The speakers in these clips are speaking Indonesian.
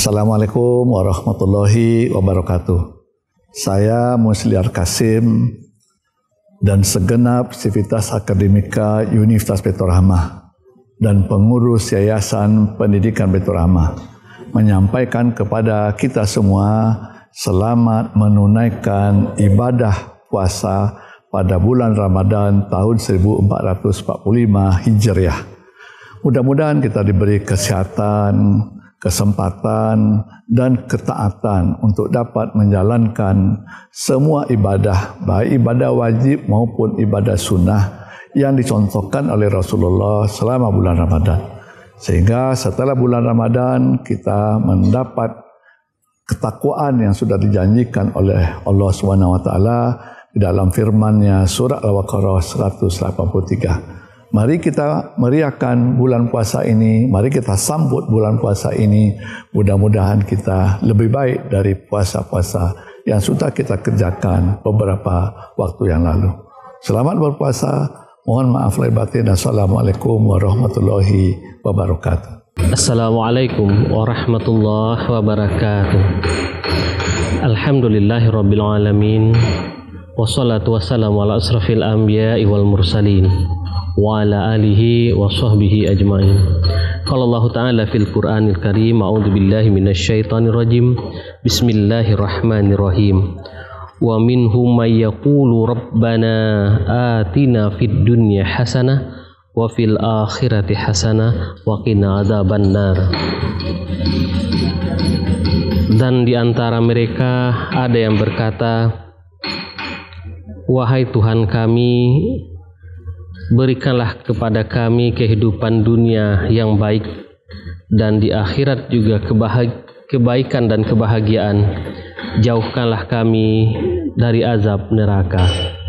Assalamualaikum warahmatullahi wabarakatuh. Saya Musliar Kasim dan segenap sivitas akademika Universitas Baitur Rahmah dan pengurus Yayasan Pendidikan Baitur Rahmah menyampaikan kepada kita semua selamat menunaikan ibadah puasa pada bulan Ramadan tahun 1445 Hijriah. Mudah-mudahan kita diberi kesehatan, kesempatan dan ketaatan untuk dapat menjalankan semua ibadah, baik ibadah wajib maupun ibadah sunnah yang dicontohkan oleh Rasulullah selama bulan Ramadan. Sehingga setelah bulan Ramadan kita mendapat ketakwaan yang sudah dijanjikan oleh Allah SWT di dalam firman-Nya surah Al-Baqarah 183. Mari kita meriahkan bulan puasa ini, mari kita sambut bulan puasa ini. Mudah-mudahan kita lebih baik dari puasa-puasa yang sudah kita kerjakan beberapa waktu yang lalu. Selamat berpuasa, mohon maaf lahir batin. Assalamualaikum warahmatullahi wabarakatuh. Assalamualaikum warahmatullahi wabarakatuh. Alhamdulillahirabbil alamin. Wassalatu wassalamu ala asrafil anbiya'i wal mursalin wa ala alihi wa sahbihi ajma'in. Qala Allah Ta'ala fil Qur'anil Karim, a'udzu billahi minasyaitonir rajim. Bismillahirrahmanirrahim. Wa minhum may yaqulu rabbana atina fid dunya hasanah wa fil akhirati hasanah wa qina adzabannar. Dan di antara mereka ada yang berkata, wahai Tuhan kami, berikanlah kepada kami kehidupan dunia yang baik dan di akhirat juga kebaikan dan kebahagiaan. Jauhkanlah kami dari azab neraka.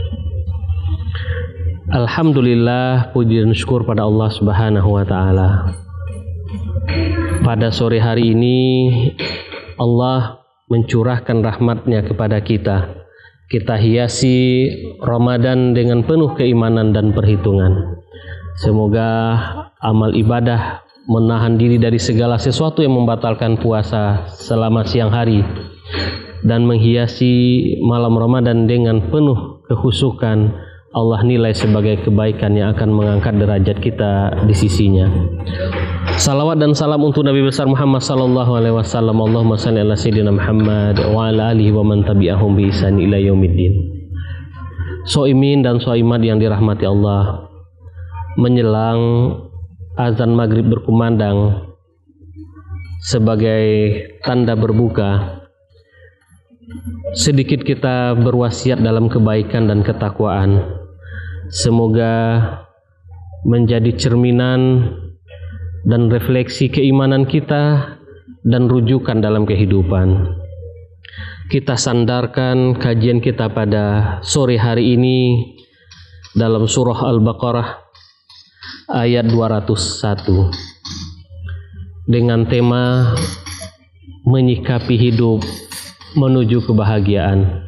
Alhamdulillah, puji dan syukur pada Allah Subhanahu wa taala. Pada sore hari ini Allah mencurahkan rahmat-Nya kepada kita. Kita hiasi Ramadan dengan penuh keimanan dan perhitungan. Semoga amal ibadah menahan diri dari segala sesuatu yang membatalkan puasa selama siang hari dan menghiasi malam Ramadan dengan penuh kehusukan. Allah nilai sebagai kebaikan yang akan mengangkat derajat kita di sisinya. Salawat dan salam untuk Nabi besar Muhammad sallallahu alaihi wasallam. Allahumma shalli ala sayyidina Muhammad wa ala alihi wa man tabi'ahum bi ihsan ila yaumiddin. Soimin dan soimat yang dirahmati Allah, menjelang azan maghrib berkumandang sebagai tanda berbuka, sedikit kita berwasiat dalam kebaikan dan ketakwaan. Semoga menjadi cerminan dan refleksi keimanan kita dan rujukan dalam kehidupan. Kita sandarkan kajian kita pada sore hari ini dalam surah Al-Baqarah ayat 201 dengan tema menyikapi hidup menuju kebahagiaan.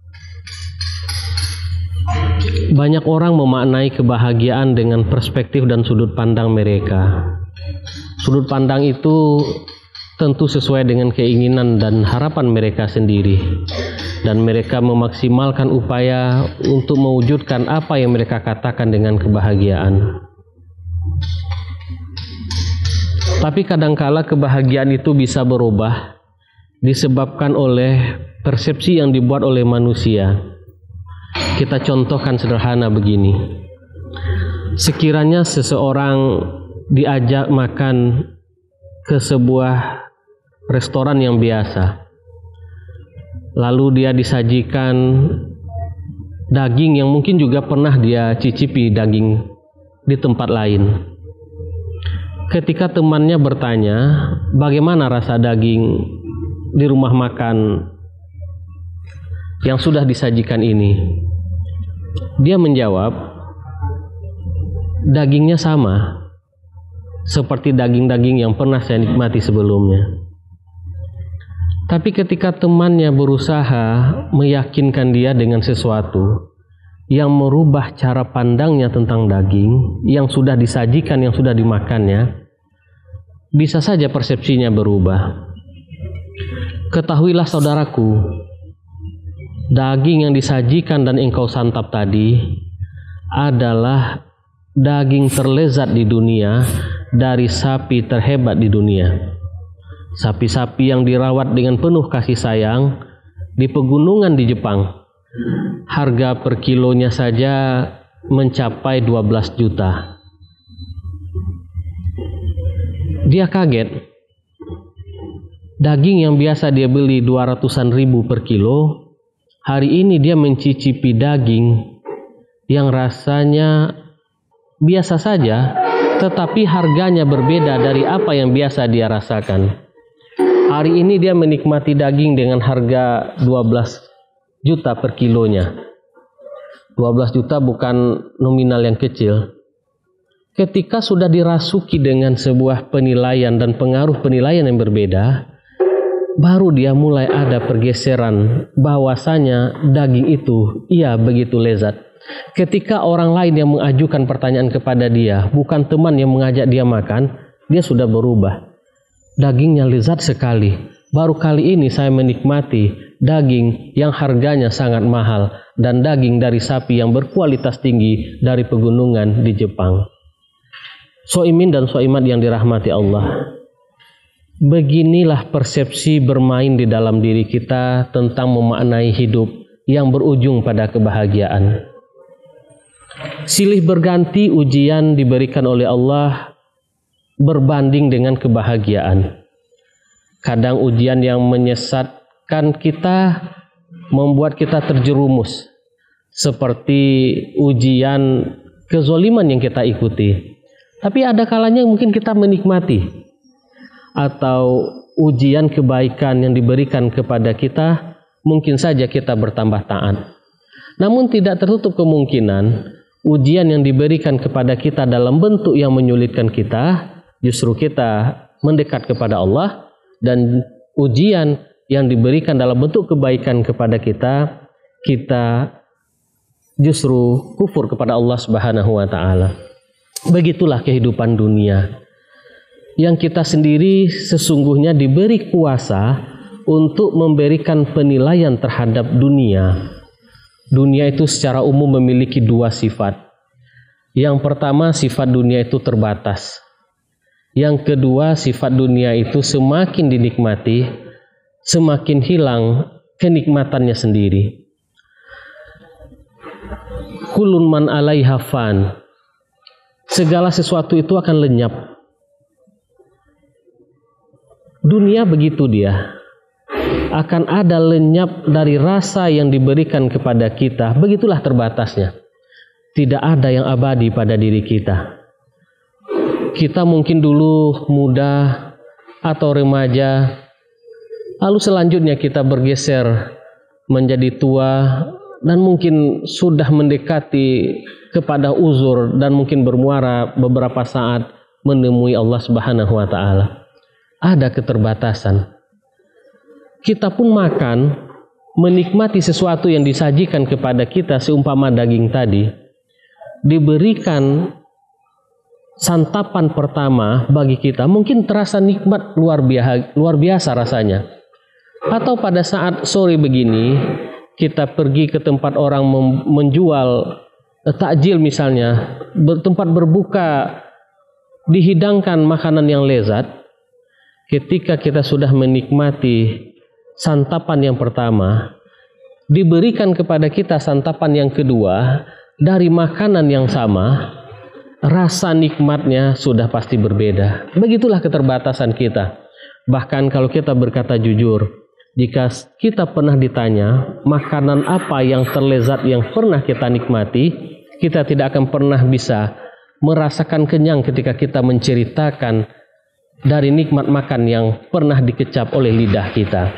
Banyak orang memaknai kebahagiaan dengan perspektif dan sudut pandang mereka. Sudut pandang itu tentu sesuai dengan keinginan dan harapan mereka sendiri, dan mereka memaksimalkan upaya untuk mewujudkan apa yang mereka katakan dengan kebahagiaan. Tapi kadangkala kebahagiaan itu bisa berubah disebabkan oleh persepsi yang dibuat oleh manusia. Kita contohkan sederhana begini. Sekiranya seseorang diajak makan ke sebuah restoran yang biasa, lalu dia disajikan daging yang mungkin juga pernah dia cicipi daging di tempat lain. Ketika temannya bertanya, bagaimana rasa daging di rumah makan yang sudah disajikan ini? Dia menjawab, dagingnya sama seperti daging-daging yang pernah saya nikmati sebelumnya. Tapi ketika temannya berusaha meyakinkan dia dengan sesuatu yang merubah cara pandangnya tentang daging yang sudah disajikan, yang sudah dimakannya, bisa saja persepsinya berubah. Ketahuilah saudaraku, daging yang disajikan dan engkau santap tadi adalah daging terlezat di dunia dari sapi terhebat di dunia. Sapi-sapi yang dirawat dengan penuh kasih sayang di pegunungan di Jepang. Harga per kilonya saja mencapai 12 juta. Dia kaget. Daging yang biasa dia beli 200-an ribu per kilo, hari ini dia mencicipi daging yang rasanya biasa saja, tetapi harganya berbeda dari apa yang biasa dia rasakan. Hari ini dia menikmati daging dengan harga 12 juta per kilonya. 12 juta bukan nominal yang kecil. Ketika sudah dirasuki dengan sebuah penilaian dan pengaruh penilaian yang berbeda, baru dia mulai ada pergeseran bahwasanya daging itu iya begitu lezat. Ketika orang lain yang mengajukan pertanyaan kepada dia, bukan teman yang mengajak dia makan, dia sudah berubah. Dagingnya lezat sekali. Baru kali ini saya menikmati daging yang harganya sangat mahal dan daging dari sapi yang berkualitas tinggi dari pegunungan di Jepang. Soimin dan soimat yang dirahmati Allah. Beginilah persepsi bermain di dalam diri kita tentang memaknai hidup yang berujung pada kebahagiaan. Silih berganti ujian diberikan oleh Allah berbanding dengan kebahagiaan. Kadang ujian yang menyesatkan kita membuat kita terjerumus, seperti ujian kezoliman yang kita ikuti. Tapi ada kalanya mungkin kita menikmati, atau ujian kebaikan yang diberikan kepada kita, mungkin saja kita bertambah taat. Namun tidak tertutup kemungkinan ujian yang diberikan kepada kita dalam bentuk yang menyulitkan kita, justru kita mendekat kepada Allah, dan ujian yang diberikan dalam bentuk kebaikan kepada kita, kita justru kufur kepada Allah Subhanahu wa taala. Begitulah kehidupan dunia. Yang kita sendiri sesungguhnya diberi kuasa untuk memberikan penilaian terhadap dunia. Dunia itu secara umum memiliki dua sifat. Yang pertama, sifat dunia itu terbatas. Yang kedua, sifat dunia itu semakin dinikmati, semakin hilang kenikmatannya sendiri. Kullun man 'alaiha fan. Segala sesuatu itu akan lenyap. Dunia begitu dia. Akan ada lenyap dari rasa yang diberikan kepada kita. Begitulah terbatasnya. Tidak ada yang abadi pada diri kita. Kita mungkin dulu muda atau remaja, lalu selanjutnya kita bergeser menjadi tua dan mungkin sudah mendekati kepada uzur dan mungkin bermuara beberapa saat menemui Allah Subhanahu wa taala. Ada keterbatasan. Kita pun makan, menikmati sesuatu yang disajikan kepada kita seumpama daging tadi, diberikan santapan pertama bagi kita, mungkin terasa nikmat luar biasa rasanya. Atau pada saat sore begini, kita pergi ke tempat orang menjual takjil misalnya, tempat berbuka, dihidangkan makanan yang lezat. Ketika kita sudah menikmati santapan yang pertama, diberikan kepada kita santapan yang kedua dari makanan yang sama, rasa nikmatnya sudah pasti berbeda. Begitulah keterbatasan kita. Bahkan kalau kita berkata jujur, jika kita pernah ditanya makanan apa yang terlezat yang pernah kita nikmati, kita tidak akan pernah bisa merasakan kenyang ketika kita menceritakan dari nikmat makan yang pernah dikecap oleh lidah kita.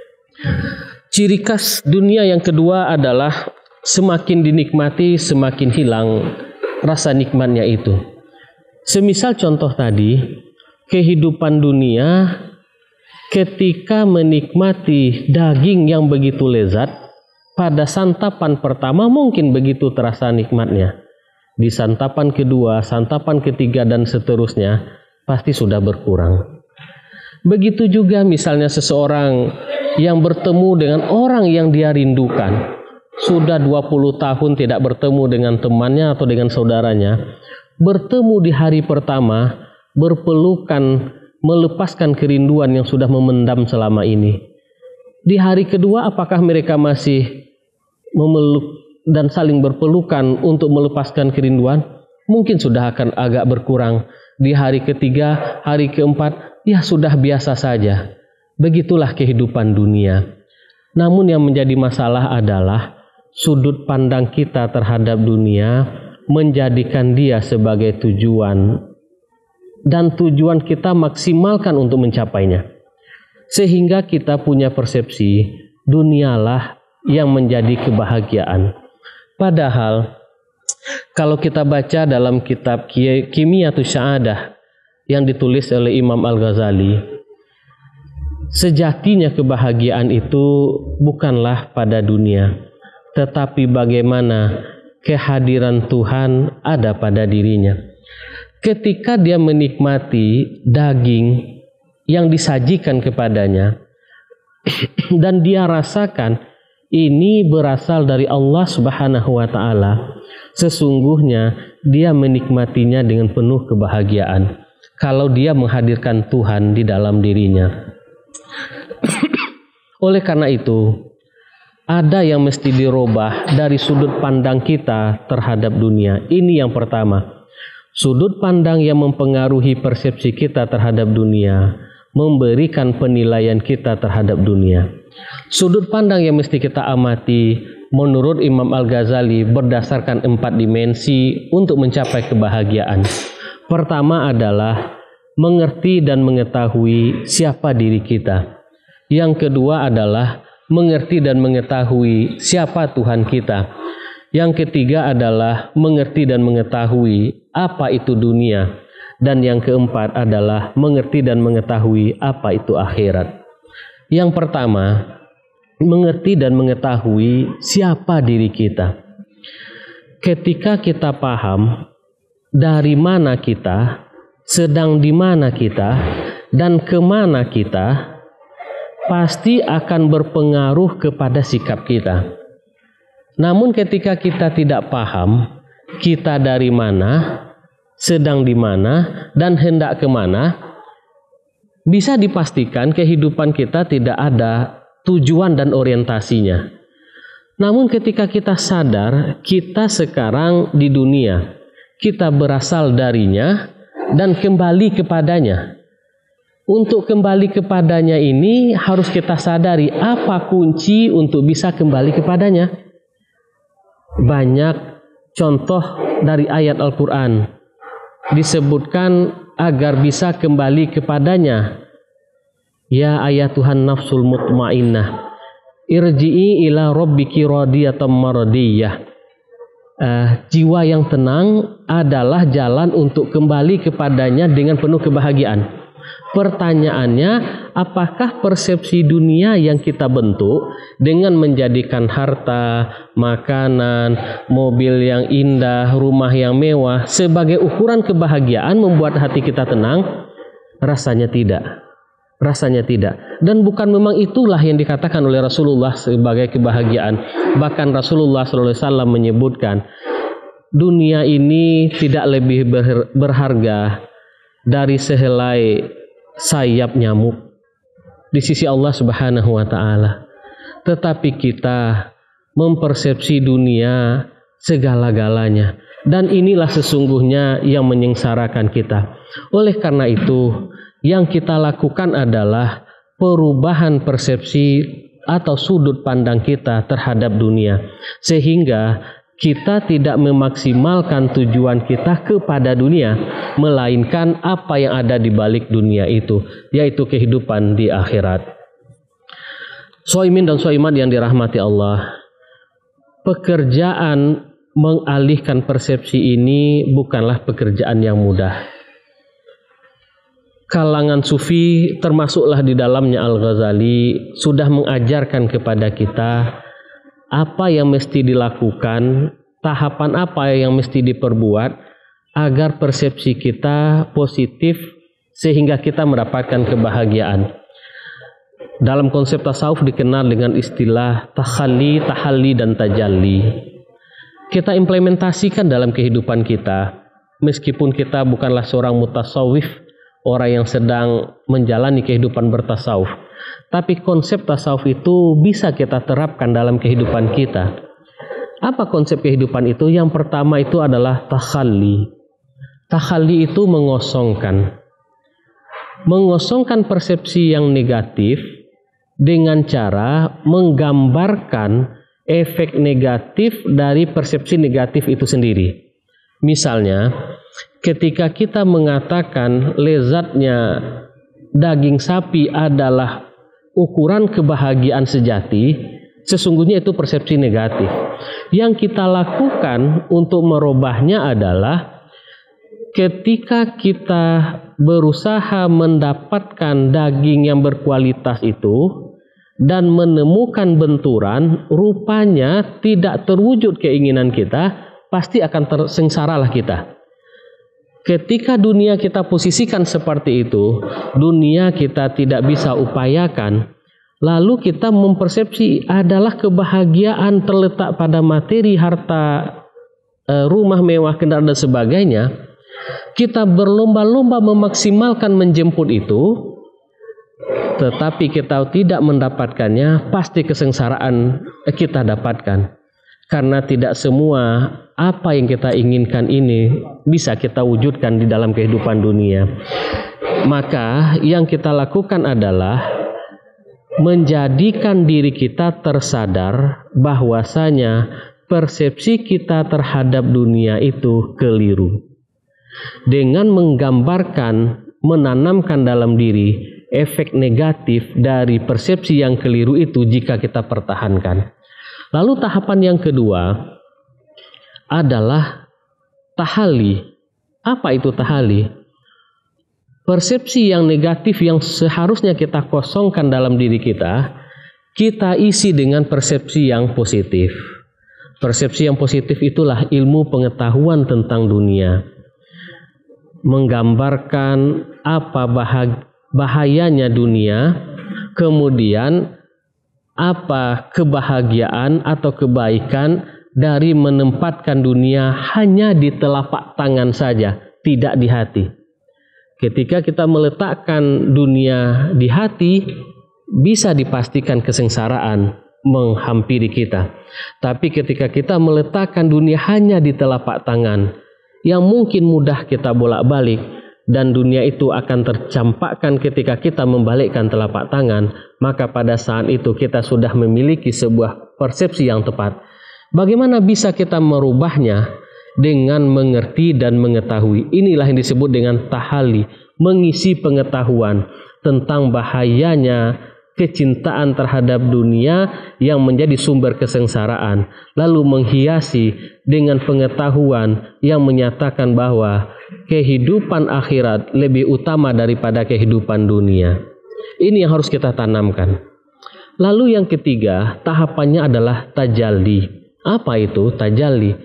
Ciri khas dunia yang kedua adalah semakin dinikmati, semakin hilang rasa nikmatnya itu. Semisal contoh tadi, kehidupan dunia ketika menikmati daging yang begitu lezat, pada santapan pertama mungkin begitu terasa nikmatnya. Di santapan kedua, santapan ketiga dan seterusnya pasti sudah berkurang. Begitu juga misalnya seseorang yang bertemu dengan orang yang dia rindukan. Sudah 20 tahun tidak bertemu dengan temannya atau dengan saudaranya. Bertemu di hari pertama, berpelukan, melepaskan kerinduan yang sudah memendam selama ini. Di hari kedua apakah mereka masih memeluk dan saling berpelukan untuk melepaskan kerinduan? Mungkin sudah akan agak berkurang. Di hari ketiga, hari keempat, ya sudah biasa saja. Begitulah kehidupan dunia. Namun yang menjadi masalah adalah sudut pandang kita terhadap dunia menjadikan dia sebagai tujuan, dan tujuan kita maksimalkan untuk mencapainya. Sehingga kita punya persepsi dunialah yang menjadi kebahagiaan. Padahal kalau kita baca dalam kitab Qimiyatus Sa'adah yang ditulis oleh Imam Al-Ghazali, sejatinya kebahagiaan itu bukanlah pada dunia, tetapi bagaimana kehadiran Tuhan ada pada dirinya. Ketika dia menikmati daging yang disajikan kepadanya dan dia rasakan ini berasal dari Allah Subhanahu wa Ta'ala, sesungguhnya dia menikmatinya dengan penuh kebahagiaan kalau dia menghadirkan Tuhan di dalam dirinya. Oleh karena itu, ada yang mesti dirubah dari sudut pandang kita terhadap dunia. Ini yang pertama. Sudut pandang yang mempengaruhi persepsi kita terhadap dunia, memberikan penilaian kita terhadap dunia. Sudut pandang yang mesti kita amati menurut Imam Al-Ghazali berdasarkan 4 dimensi untuk mencapai kebahagiaan. Pertama adalah mengerti dan mengetahui siapa diri kita. Yang kedua adalah mengerti dan mengetahui siapa Tuhan kita. Yang ketiga adalah mengerti dan mengetahui apa itu dunia. Dan yang keempat adalah mengerti dan mengetahui apa itu akhirat. Yang pertama, mengerti dan mengetahui siapa diri kita. Ketika kita paham dari mana kita, sedang di mana kita, dan kemana kita, pasti akan berpengaruh kepada sikap kita. Namun ketika kita tidak paham kita dari mana, sedang di mana, dan hendak kemana, bisa dipastikan kehidupan kita tidak ada tujuan dan orientasinya. Namun ketika kita sadar kita sekarang di dunia, kita berasal darinya dan kembali kepadanya. Untuk kembali kepadanya ini harus kita sadari apa kunci untuk bisa kembali kepadanya. Banyak contoh dari ayat Al-Quran disebutkan agar bisa kembali kepadanya. Ya ayatuhan nafsul mutmainnah, irji'i ila rabbiki radiyatan mardiyah. Jiwa yang tenang adalah jalan untuk kembali kepadanya dengan penuh kebahagiaan. Pertanyaannya, apakah persepsi dunia yang kita bentuk dengan menjadikan harta, makanan, mobil yang indah, rumah yang mewah sebagai ukuran kebahagiaan membuat hati kita tenang? Rasanya tidak. Rasanya tidak. Dan bukan memang itulah yang dikatakan oleh Rasulullah sebagai kebahagiaan. Bahkan Rasulullah SAW menyebutkan dunia ini tidak lebih berharga dari sehelai sayap nyamuk di sisi Allah Subhanahu wa Ta'ala. Tetapi kita mempersepsi dunia segala-galanya, dan inilah sesungguhnya yang menyengsarakan kita. Oleh karena itu, yang kita lakukan adalah perubahan persepsi atau sudut pandang kita terhadap dunia, sehingga kita tidak memaksimalkan tujuan kita kepada dunia, melainkan apa yang ada di balik dunia itu, yaitu kehidupan di akhirat. Shaimin dan shaimat yang dirahmati Allah, pekerjaan mengalihkan persepsi ini bukanlah pekerjaan yang mudah. Kalangan sufi, termasuklah di dalamnya Al-Ghazali, sudah mengajarkan kepada kita apa yang mesti dilakukan, tahapan apa yang mesti diperbuat agar persepsi kita positif sehingga kita mendapatkan kebahagiaan. Dalam konsep tasawuf dikenal dengan istilah takhalli, tahalli, dan tajalli. Kita implementasikan dalam kehidupan kita, meskipun kita bukanlah seorang mutasawwif, orang yang sedang menjalani kehidupan bertasawuf. Tapi konsep tasawuf itu bisa kita terapkan dalam kehidupan kita. Apa konsep kehidupan itu? Yang pertama itu adalah takhalli. Takhalli itu mengosongkan persepsi yang negatif dengan cara menggambarkan efek negatif dari persepsi negatif itu sendiri. Misalnya, ketika kita mengatakan lezatnya daging sapi adalah ukuran kebahagiaan sejati, sesungguhnya itu persepsi negatif. Yang kita lakukan untuk merubahnya adalah ketika kita berusaha mendapatkan daging yang berkualitas itu dan menemukan benturan, rupanya tidak terwujud keinginan kita, pasti akan tersengsaralah kita. Ketika dunia kita posisikan seperti itu, dunia kita tidak bisa upayakan, lalu kita mempersepsi adalah kebahagiaan terletak pada materi, harta, rumah mewah, kendaraan dan sebagainya. Kita berlomba-lomba memaksimalkan menjemput itu, tetapi kita tidak mendapatkannya, pasti kesengsaraan kita dapatkan. Karena tidak semua apa yang kita inginkan ini bisa kita wujudkan di dalam kehidupan dunia. Maka yang kita lakukan adalah menjadikan diri kita tersadar bahwasanya persepsi kita terhadap dunia itu keliru. Dengan menggambarkan, menanamkan dalam diri efek negatif dari persepsi yang keliru itu jika kita pertahankan. Lalu tahapan yang kedua adalah tahalli. Apa itu tahalli? Persepsi yang negatif yang seharusnya kita kosongkan dalam diri kita, kita isi dengan persepsi yang positif. Persepsi yang positif itulah ilmu pengetahuan tentang dunia. Menggambarkan apa bahayanya dunia, kemudian apa kebahagiaan atau kebaikan dari menempatkan dunia hanya di telapak tangan saja, tidak di hati. Ketika kita meletakkan dunia di hati, bisa dipastikan kesengsaraan menghampiri kita. Tapi ketika kita meletakkan dunia hanya di telapak tangan, yang mungkin mudah kita bolak-balik, dan dunia itu akan tercampakkan ketika kita membalikkan telapak tangan, maka pada saat itu kita sudah memiliki sebuah persepsi yang tepat. Bagaimana bisa kita merubahnya? Dengan mengerti dan mengetahui. Inilah yang disebut dengan tahalli, mengisi pengetahuan tentang bahayanya kecintaan terhadap dunia yang menjadi sumber kesengsaraan, lalu menghiasi dengan pengetahuan yang menyatakan bahwa kehidupan akhirat lebih utama daripada kehidupan dunia. Ini yang harus kita tanamkan. Lalu yang ketiga, tahapannya adalah tajalli. Apa itu tajalli?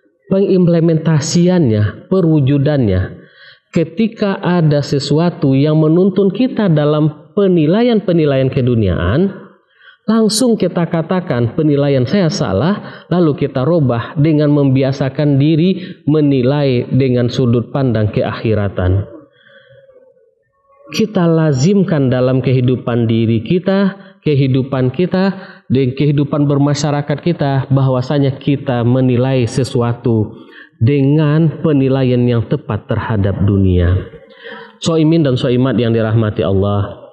Pengimplementasiannya, perwujudannya. Ketika ada sesuatu yang menuntun kita dalam penilaian-penilaian keduniaan, langsung kita katakan penilaian saya salah, lalu kita robah dengan membiasakan diri menilai dengan sudut pandang keakhiratan. Kita lazimkan dalam kehidupan diri kita, kehidupan kita, dan kehidupan bermasyarakat kita, bahwasanya kita menilai sesuatu dengan penilaian yang tepat terhadap dunia. Soimin dan soimat yang dirahmati Allah,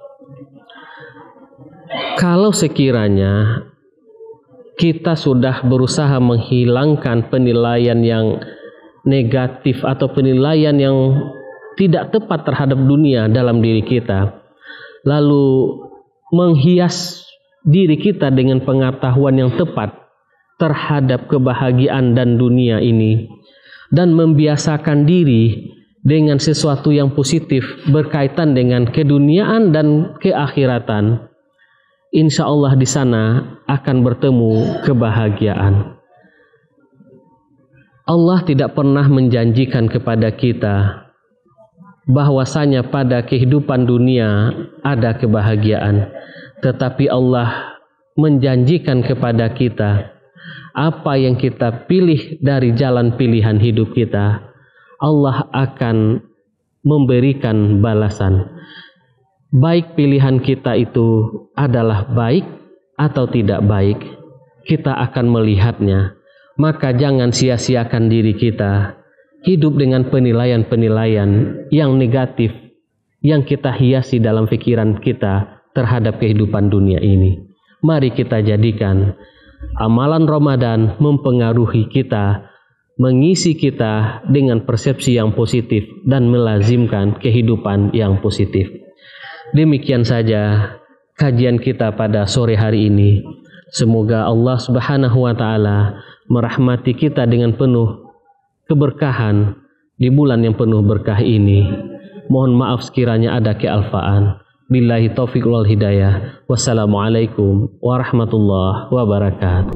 kalau sekiranya kita sudah berusaha menghilangkan penilaian yang negatif atau penilaian yang tidak tepat terhadap dunia dalam diri kita, lalu menghias diri kita dengan pengetahuan yang tepat terhadap kebahagiaan dan dunia ini, dan membiasakan diri dengan sesuatu yang positif berkaitan dengan keduniaan dan keakhiratan, insya Allah di sana akan bertemu kebahagiaan. Allah tidak pernah menjanjikan kepada kita bahwasanya pada kehidupan dunia ada kebahagiaan, tetapi Allah menjanjikan kepada kita apa yang kita pilih dari jalan pilihan hidup kita, Allah akan memberikan balasan. Baik pilihan kita itu adalah baik atau tidak baik, kita akan melihatnya. Maka jangan sia-siakan diri kita hidup dengan penilaian-penilaian yang negatif yang kita hiasi dalam pikiran kita terhadap kehidupan dunia ini. Mari kita jadikan amalan Ramadan mempengaruhi kita, mengisi kita dengan persepsi yang positif dan melazimkan kehidupan yang positif. Demikian saja kajian kita pada sore hari ini. Semoga Allah Subhanahu wa taala merahmati kita dengan penuh keberkahan di bulan yang penuh berkah ini. Mohon maaf sekiranya ada kealfaan. Billahi taufiq wal hidayah. Wassalamualaikum warahmatullahi wabarakatuh.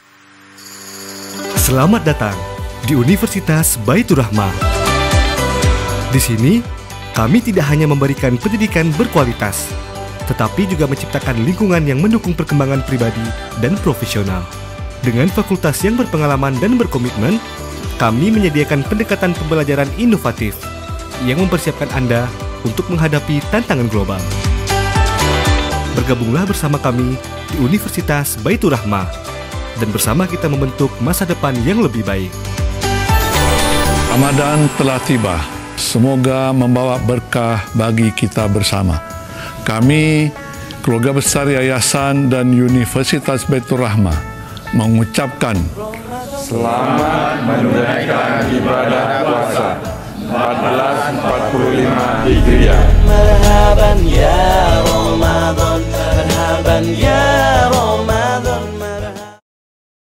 Selamat datang di Universitas Baitur Rahmah. Di sini, kami tidak hanya memberikan pendidikan berkualitas, tetapi juga menciptakan lingkungan yang mendukung perkembangan pribadi dan profesional. Dengan fakultas yang berpengalaman dan berkomitmen, kami menyediakan pendekatan pembelajaran inovatif yang mempersiapkan Anda untuk menghadapi tantangan global. Bergabunglah bersama kami di Universitas Baitur Rahmah dan bersama kita membentuk masa depan yang lebih baik. Ramadan telah tiba. Semoga membawa berkah bagi kita bersama. Kami, keluarga besar Yayasan dan Universitas Baitur Rahmah, mengucapkan selamat menunaikan ibadah puasa 1445 Hijriah. Marhaban ya Ramadan, marhaban ya